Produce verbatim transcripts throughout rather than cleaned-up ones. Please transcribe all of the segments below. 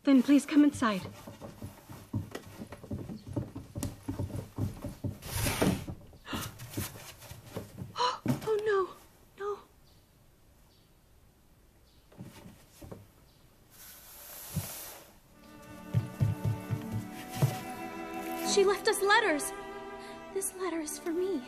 Then please come inside. Oh, no. No. She left us letters. This letter is for me.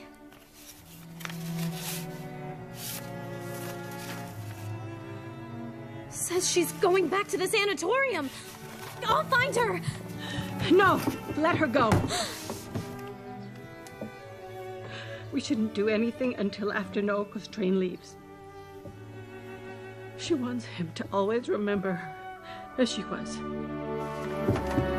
Says she's going back to the sanatorium. I'll find her. No, let her go. We shouldn't do anything until after Naoko's train leaves. She wants him to always remember her as she was.